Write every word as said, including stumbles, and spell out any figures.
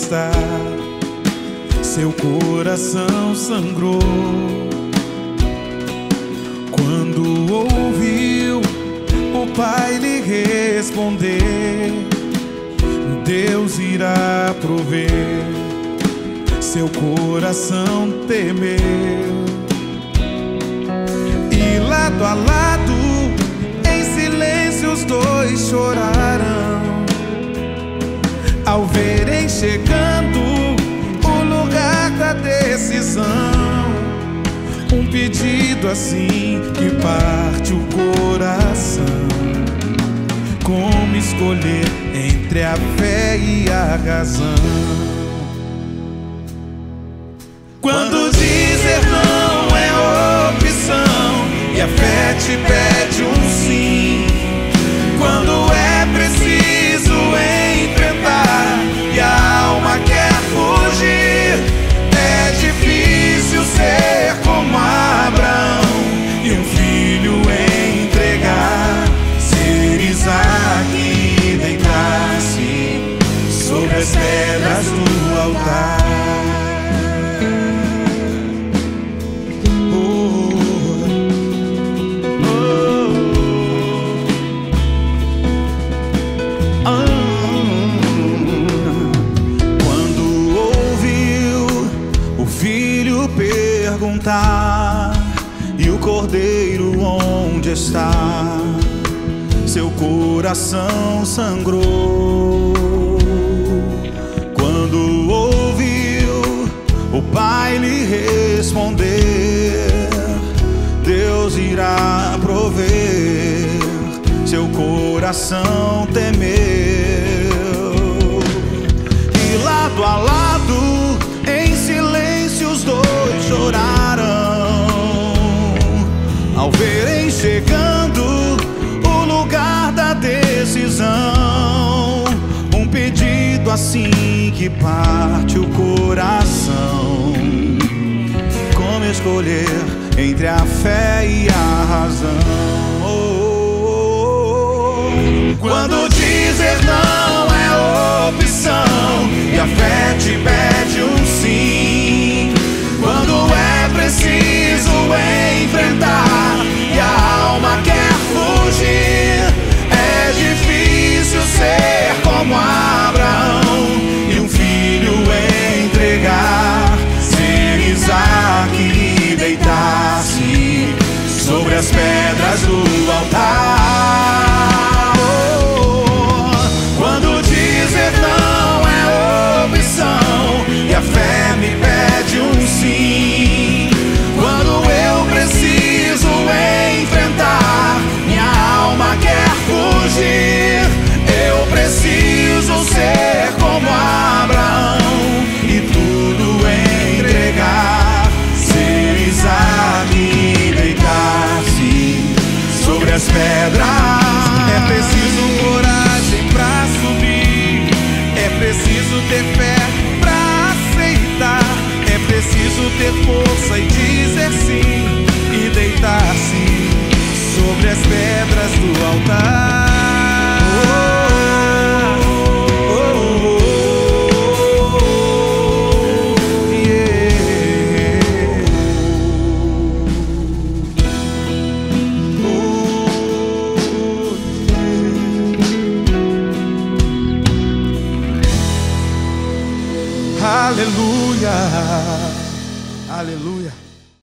estar. Seu coração sangrou quando ouviu o pai lhe responder: Deus irá prover. Seu coração temeu e lado a lado em silêncio os dois choraram ao verem chegando o lugar da decisão. Um pedido assim que parte o coração. Como escolher entre a fé e a razão? Quando dizer não é opção e a fé te pede um sim, quando é preciso enfrentar e a alma quer fugir, é difícil ser como Abraão e um filho entregar, ser Isaac e deitar-se sobre as pedras do altar. Perguntar: e o cordeiro onde está? Seu coração sangrou quando ouviu o pai lhe responder: Deus irá prover. Seu coração temeu e lado a lado em silêncio os dois choraram ao verem chegando o lugar da decisão. Um pedido assim que parte o coração. Como escolher entre a fé e a razão? Oh, oh, oh. Quando dizer não é opção e a fé te pede um sim, quando é preciso enfrentar e a alma quer fugir, é difícil ser como Abraão e um filho entregar, ser Isaac e deitar-se sobre as pedras do altar. Oh, quando dizer não é opção e a fé me pede um sim, quando eu preciso enfrentar, minha alma quer fugir, eu preciso ser como Abraão e tudo entregar, ser Isaac e deitar-se sobre as pedras. É preciso coragem pra subir, é preciso ter fé pra aceitar, é preciso ter força e dizer sim e deitar-se sobre as pedras do altar. Aleluia, aleluia.